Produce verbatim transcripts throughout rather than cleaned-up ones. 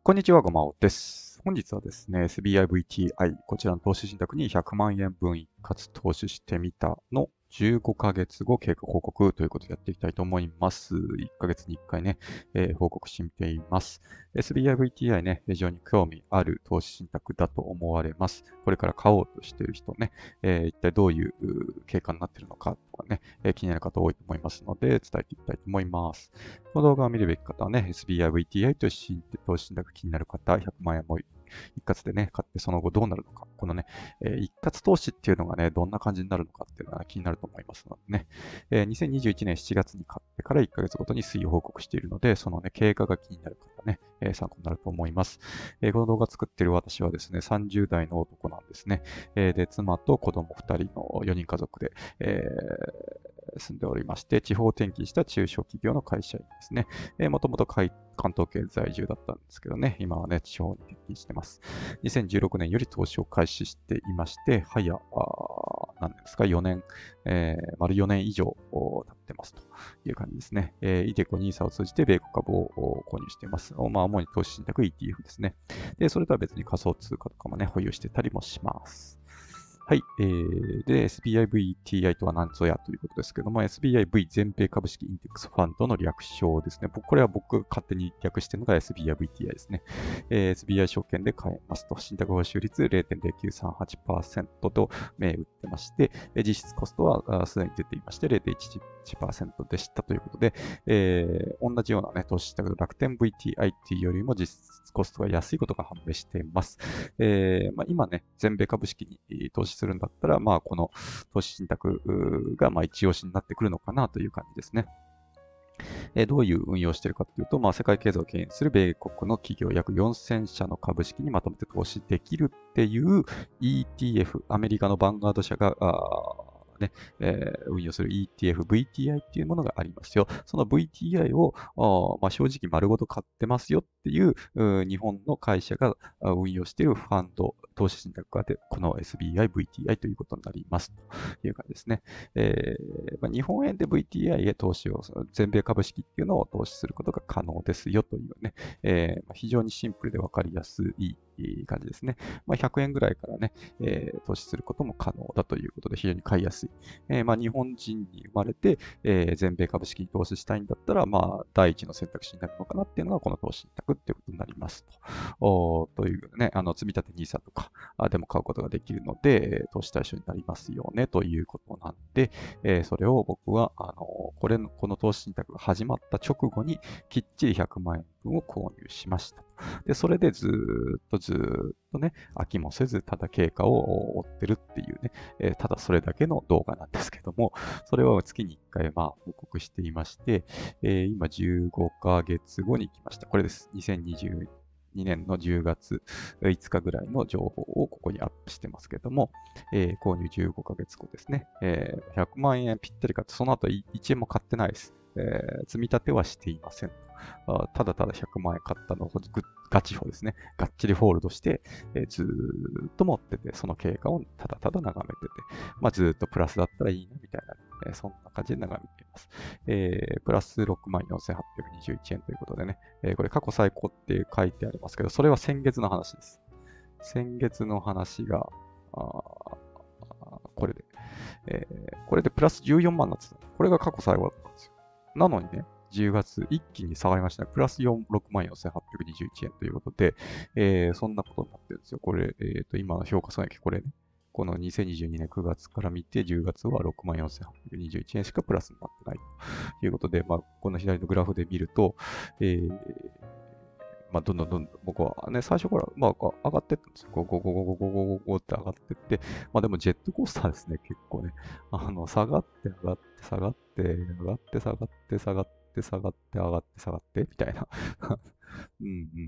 こんにちは、ごまおです。本日はですね、エスビーアイブイティーアイ、こちらの投資信託にひゃくまんえんぶん一括投資してみたのじゅうごかげつご経過報告ということでやっていきたいと思います。いっかげつにいっかいね、えー報告してみています。エスビーアイブイティーアイ ね、非常に興味ある投資信託だと思われます。これから買おうとしている人ね、えー一体どういうう経過になっているのかとかね、えー気になる方多いと思いますので、伝えていきたいと思います。この動画を見るべき方はね、エスビーアイブイティーアイ という投資信託気になる方、ひゃくまんえんも一括でね、買ってその後どうなるのか。このね、えー一括投資っていうのがね、どんな感じになるのかっていうのが気になると思いますのでね、えーにせんにじゅういちねんしちがつに買ってからいっかげつごとに推移を報告しているので、そのね、経過が気になる方ね、えー参考になると思います。えーこの動画作っている私はですね、さんじゅう代の男なんですね。えーで、妻と子供ふたりのよにん家族で、えー住んでおりまして、地方転勤した中小企業の会社員ですね。えー、もともと関東圏在住だったんですけどね、今はね、地方に転勤してます。にせんじゅうろくねんより投資を開始していまして、早、何年ですか、よねん、えー、丸よねん以上経ってますという感じですね。えー、イデコ ニーサ を通じて米国株を購入しています。まあ、主に投資信託 イーティーエフ ですね。で、それとは別に仮想通貨とかもね、保有してたりもします。はい。えー、で、エスビーアイブイティーアイ とは何ぞやということですけども、エスビーアイブイ 全米株式インデックスファンドの略称ですね。これは僕が勝手に略しているのが エスビーアイブイティーアイ ですね。えー、エスビーアイ 証券で買えますと、信託報酬率 ゼロてんゼロきゅうさんはちパーセント と銘打ってまして、実質コストはすでに出ていまして ゼロてんいちいちパーセント でしたということで、えー、同じようなね、投資信託の楽天 ブイティーアイ っていうよりも実質コストが安いことが判明しています。えーまあ、今ね、全米株式に投資するんだったら、まあ、この投資信託がまあ一押しになってくるのかなという感じですね。えーどういう運用をしているかというと、まあ、世界経済を牽引する米国の企業約よんせんしゃの株式にまとめて投資できるっていう イーティーエフ、アメリカのバンガード社が、ねえー運用する イーティーエフ、ブイティーアイ っていうものがありますよ。その ブイティーアイ を、まあ、正直丸ごと買ってますよっていう日本の会社が運用しているファンド、投資信託がで、この エスビーアイ、ブイティーアイ ということになりますという感じですね。えーまあ、日本円で ブイティーアイ へ投資を、全米株式っていうのを投資することが可能ですよというね、えーまあ、非常にシンプルでわかりやすい感じですね。まあ、ひゃくえんぐらいからね、えー投資することも可能だということで非常に買いやすい。えーまあ、日本人に生まれて、えー全米株式に投資したいんだったら、まあ、第一の選択肢になるのかなっていうのがこの投資信託っていうことになりますと。おというね、あの積み立て ニーサ とかでも買うことができるので、投資対象になりますよねということなんで、えーそれを僕は、あのこれの、この投資信託が始まった直後にきっちりひゃくまんえんぶんを購入しました。で、それでずーっとずーっとね、飽きもせず、ただ経過を追ってるっていうね、えーただそれだけの動画なんですけども、それを月にいっかい、まあ、報告していまして、えー今じゅうごかげつごに来ました。これです。にせんにじゅうにねんのじゅうがついつかぐらいの情報をここにアップしてますけども、えー購入じゅうごかげつごですね。えーひゃくまんえんぴったり買って、その後いちえんも買ってないです。えー積み立てはしていません。あただただひゃくまんえん買ったのをガチホですね。がっちりホールドして、えーずーっと持ってて、その経過をただただ眺めてて、まあ、ずーっとプラスだったらいいなみたいな、えーそんな感じで眺めています。えープラスろくまんよんせんはっぴゃくにじゅういちえんということでね、えーこれ過去最高って書いてありますけど、それは先月の話です。先月の話が、あこれで、えーこれでプラスじゅうよんまんなんです。これが過去最後だったんですよ。なのにね、じゅうがつ一気に下がりましたね。プラスろくまんよんせんはっぴゃくにじゅういちえんということで、えーそんなことになってるんですよ。これ、えっ、と、今の評価損益、これね、このにせんにじゅうにねんくがつから見て、じゅうがつはろくまんよんせんはっぴゃくにじゅういちえんしかプラスになってないということで、まあ、この左のグラフで見ると、えーまあ、どんどんどんどん僕はね、最初から、まあ、上がってったんですよ。ゴゴゴゴゴゴゴゴゴって上がってって、まあでもジェットコースターですね、結構ね。あの、下がって上がって下がって上がって下がって下がって下がって上がって下がってみたいな。うんうん。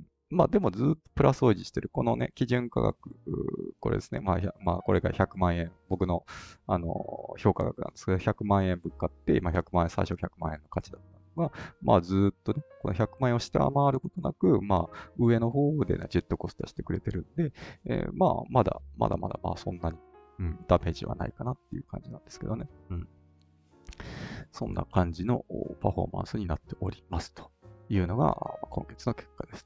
まあでもずっとプラスを維持してる。このね、基準価格、これですね。まあ、まあ、これがひゃくまんえん。僕の、あの、評価額なんですけど、ひゃくまんえんぶっかって、まあひゃくまん円、最初ひゃくまんえんの価値だったのが、まあずっとね、このひゃくまん円を下回ることなく、まあ上の方でね、ジェットコースターしてくれてるんで、えーまあまだ、まだまだまあそんなに、うん、ダメージはないかなっていう感じなんですけどね。うん。そんな感じのパフォーマンスになっておりますというのが今月の結果ですね。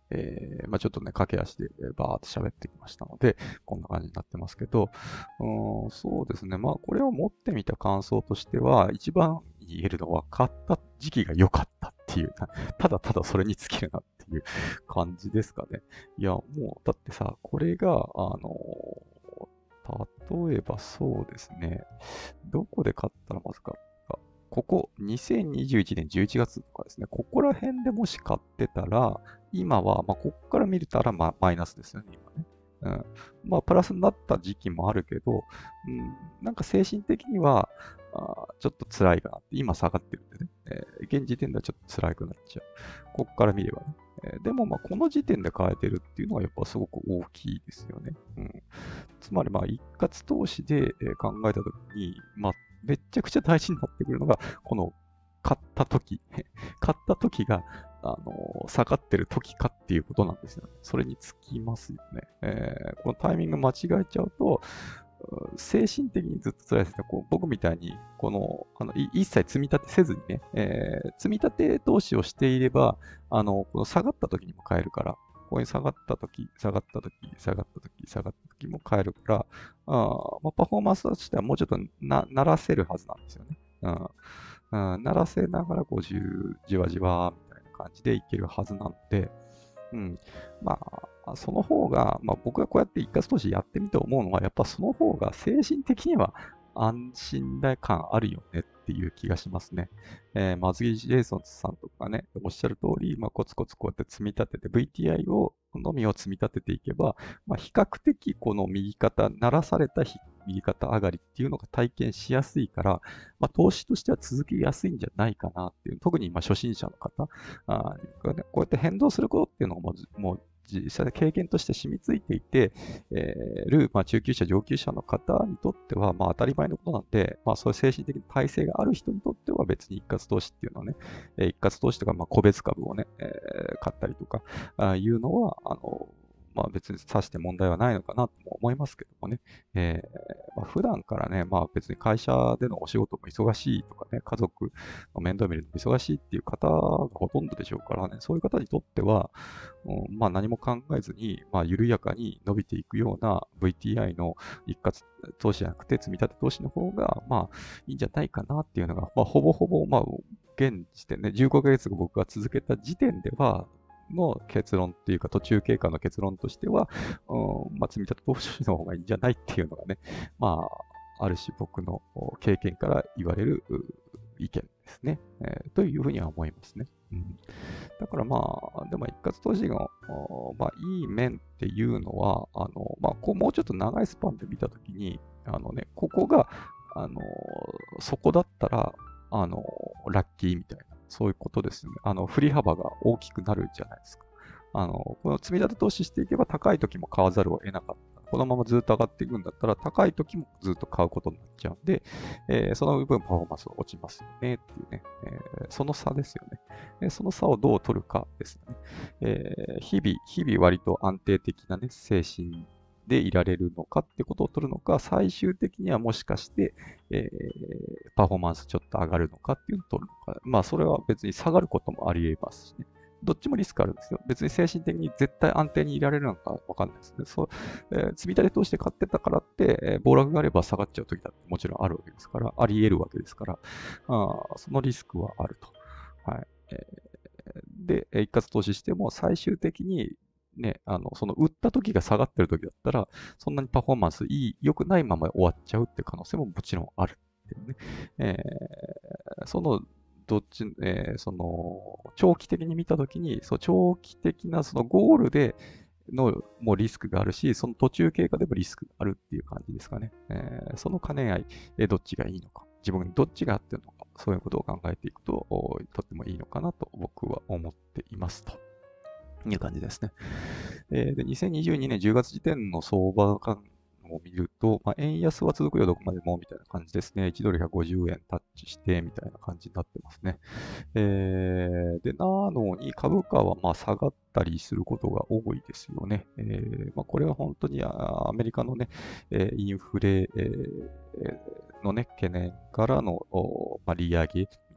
えー、まあちょっとね、駆け足でバーって喋ってきましたので、こんな感じになってますけど、うーん、そうですね。まあこれを持ってみた感想としては、一番言えるのは、買った時期が良かったっていう、ただただそれに尽きるなっていう感じですかね。いや、もう、だってさ、これが、あの例えばそうですね、どこで買ったらまずかか。ここ、にせんにじゅういちねんじゅういちがつとかですね、ここら辺でもし買ってたら、今は、まあ、ここから見れたら、まあ、マイナスですよね、今ね。うん。まあ、プラスになった時期もあるけど、うん、なんか精神的には、あちょっと辛いかなって、今下がってるんでね、えー現時点ではちょっと辛くなっちゃう。ここから見ればね。えーでも、まあ、この時点で買えてるっていうのは、やっぱすごく大きいですよね。うん。つまり、まあ、一括投資でえー考えたときに、まあ、めっちゃくちゃ大事になってくるのが、この買った時、買った時が、あの下がってる時かっていうことなんですよね。それにつきますよね。えーこのタイミング間違えちゃうと、う精神的にずっと辛いですね。こう僕みたいに、この、あの、い一切積み立てせずにね、えー積み立て投資をしていれば、あの、この下がった時にも買えるから、ここに下がった時、下がった時、下がった時、下がった時も買えるから、あーまあ、パフォーマンスとしてはもうちょっとな、慣らせるはずなんですよね。うん。うん、慣らせながら、こう、じゅじわじわ、みたいな感じでいけるはずなので、うん。まあ、その方が、まあ僕がこうやって一括投資やってみて思うのは、やっぱその方が精神的には安心感あるよねっていう気がしますね。えー、松木ジェイソンさんとかね、おっしゃる通り、まあコツコツこうやって積み立てて、ブイティーアイ を、のみを積み立てていけば、まあ比較的この右肩、鳴らされた右肩上がりっていうのが体験しやすいから、まあ投資としては続きやすいんじゃないかなっていう、特にまあ初心者の方、あこうやって変動することっていうのがもうもう実際で経験として染みついていて、えー、る、まあ、中級者、上級者の方にとっては、まあ、当たり前のことなんで、まあ、そういう精神的な体制がある人にとっては別に一括投資っていうのはね、えー一括投資とか、まあ、個別株をね、えー買ったりとか、あいうのは、あの、まあ別にさして問題はないのかなとも思いますけどもね。えーまあ、普段からね、まあ別に会社でのお仕事も忙しいとかね、家族の面倒見るのも忙しいっていう方がほとんどでしょうからね、そういう方にとっては、うん、まあ何も考えずに、まあ緩やかに伸びていくような ブイティーアイ の一括投資じゃなくて積み立て投資の方が、まあいいんじゃないかなっていうのが、まあほぼほぼ、まあ現時点で、じゅうごかげつ僕が続けた時点では、の結論っていうか、途中経過の結論としては、うん、まあ、積み立て投資の方がいいんじゃないっていうのがね、まあ、ある種僕の経験から言われる意見ですね、えーというふうには思いますね。うん、だからまあ、でも一括投資の、まあ、いい面っていうのは、あの、まあ、こうもうちょっと長いスパンで見たときに、あのね、ここが、あの、そこだったら、あの、ラッキーみたいな、そういうことですね。あの、振り幅が大きくなるじゃないですか。あの、この積み立て投資していけば高い時も買わざるを得なかった。このままずっと上がっていくんだったら、高い時もずっと買うことになっちゃうんで、えーその分パフォーマンスが落ちますよねっていうね、えーその差ですよね。えその差をどう取るかですね。えー日々、日々割と安定的なね、精神でいられるのかってことを取るのか、最終的にはもしかして、えーパフォーマンスちょっと上がるのかっていうのを取るのか。まあ、それは別に下がることもあり得ますしね。どっちもリスクあるんですよ。別に精神的に絶対安定にいられるのかわかんないですね。そう、えー積み立て通して買ってたからって、えー暴落があれば下がっちゃうときだってもちろんあるわけですから、あり得るわけですから、あそのリスクはあると。はい。えーで、一括投資しても最終的にね、あの、その売った時が下がってる時だったら、そんなにパフォーマンスいい、良くないまま終わっちゃうって可能性ももちろんあるっていうね。えーその、どっち、えーその、長期的に見たときに、そう、長期的なそのゴールでのもリスクがあるし、その途中経過でもリスクがあるっていう感じですかね。えーその兼ね合い、えーどっちがいいのか、自分にどっちが合ってるのか、そういうことを考えていくと、おとってもいいのかなと僕は思っていますという感じですね。えーで、にせんにじゅうにねんじゅうがつ時点の相場感を見ると、まあ、円安は続くよ、どこまでも、みたいな感じですね。いちドルひゃくごじゅうえんタッチして、みたいな感じになってますね。えーで、なのに株価はまあ下がったりすることが多いですよね。えーまあ、これは本当にあアメリカのね、えーインフレ、えーのね、懸念からの、おまあ、利上げみ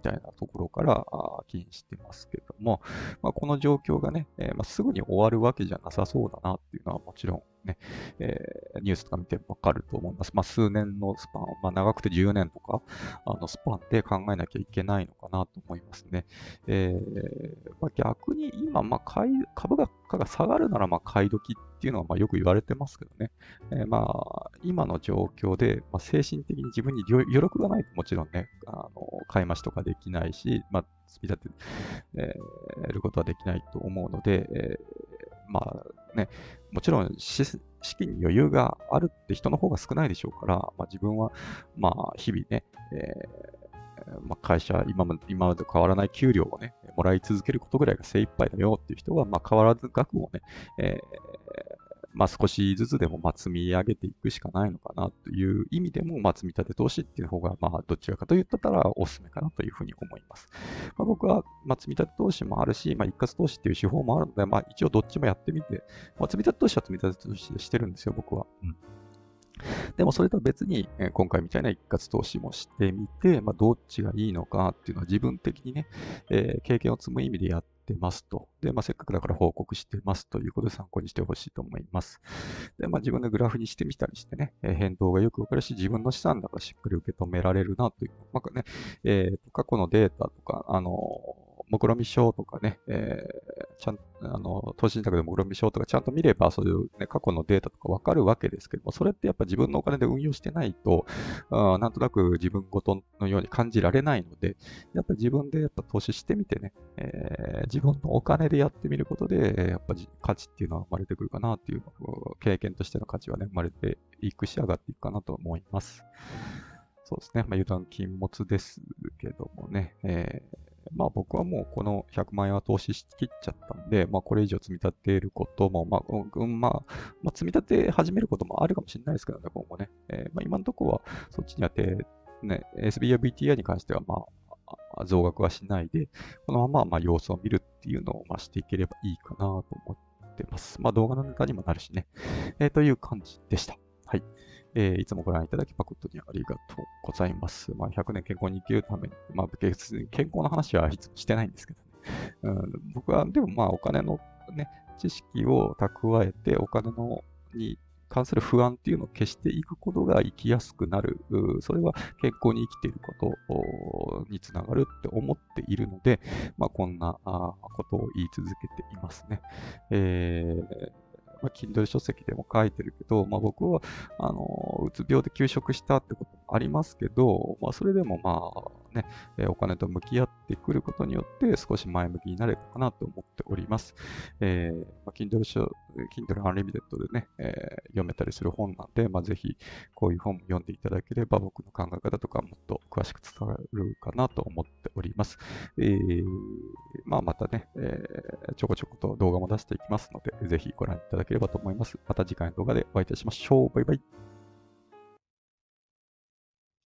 たいなところから起因してますけども、まあ、この状況がね、えーまあ、すぐに終わるわけじゃなさそうだなっていうのはもちろんね、えーニュースとか見てわかると思います。まあ、数年のスパン、まあ、長くてじゅうねんとか、あのスパンで考えなきゃいけないのかなと思いますね。えーまあ、逆に今、まあ、買い株価が下がるなら、まあ、買い時っていうのはまあよく言われてますけどね。えーまあ、今の状況で、まあ、精神的に自分に余余力がないともちろんね、あの買い増しとかできないし、まあ、積み立て、えーることはできないと思うので、えーまあね、もちろん資資金に余裕があるって人の方が少ないでしょうから、まあ、自分は、まあ、日々ね、えーまあ、会社、今まで今までと変わらない給料をね、もらい続けることぐらいが精一杯だよっていう人は、まあ、変わらず額をね、えーまあ、少しずつでもまあ積み上げていくしかないのかなという意味でも、まあ、積み立て投資っていう方が、まあ、どちらかと言ったらおすすめかなというふうに思います。まあ、僕は、まあ、積み立て投資もあるし、まあ、一括投資っていう手法もあるので、まあ、一応どっちもやってみて、まあ、積み立て投資は積み立て投資でしてるんですよ、僕は。うんでもそれとは別に、えー今回みたいな一括投資もしてみて、まあ、どっちがいいのかっていうのは自分的にね、えー経験を積む意味でやってますと。で、まあ、せっかくだから報告してますということで参考にしてほしいと思います。で、まあ、自分でグラフにしてみたりしてね、えー変動がよくわかるし、自分の資産だからしっかり受け止められるなという、なんかね、えーと過去のデータとか、あのー目論見書とかね、えーちゃんあの投資信託で目論見書とかちゃんと見れば、そういう、ね、過去のデータとかわかるわけですけども、それってやっぱ自分のお金で運用してないと、あなんとなく自分ごとのように感じられないので、やっぱ自分でやっぱ投資してみてね、えー自分のお金でやってみることで、やっぱり価値っていうのは生まれてくるかなっていう、経験としての価値はね、生まれていくし、上がっていくかなと思います。そうですね。まあ、油断禁物ですけどもね。えーまあ僕はもうこのひゃくまん円は投資しきっちゃったんで、まあこれ以上積み立てることも、まあ、うんまあ、まあ、積み立て始めることもあるかもしれないですけどね、今後ね。えーまあ、今のところはそっちにあて、ね、エスビーアイブイティーアイ に関してはまあ、増額はしないで、このまままあ様子を見るっていうのをまあしていければいいかなと思ってます。まあ動画のネタにもなるしね。えーという感じでした。はい。えーいつもご覧いただき誠にありがとうございます。まあ、ひゃくねん健康に生きるために、まあ、別に健康の話はいつもしてないんですけどね。うん、僕は、でもまあ、お金のね、知識を蓄えて、お金のに関する不安っていうのを消していくことが生きやすくなる。うそれは健康に生きていることにつながるって思っているので、まあ、こんなあことを言い続けていますね。えーまあ、Kindle 書籍でも書いてるけど、まあ、僕は、あの、うつ病で休職したってこともありますけど、まあ、それでもまあ、ね、えーお金と向き合ってくることによって少し前向きになれたかなと思っております。えーまあ、Kindle 書、Kindle Unlimited でね、えー読めたりする本なんで、まあ、ぜひこういう本も読んでいただければ僕の考え方とかもっと詳しく伝わるかなと思っております。えーまあ、またね、えーちょこちょこと動画も出していきますので、ぜひご覧いただければと思います。また次回の動画でお会いいたしましょう。バイバイ。